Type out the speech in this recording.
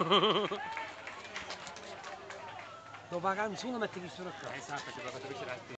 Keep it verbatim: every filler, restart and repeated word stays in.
Dopo la canzone metti questo qua. Esatto, ci ho fatto piacere a te.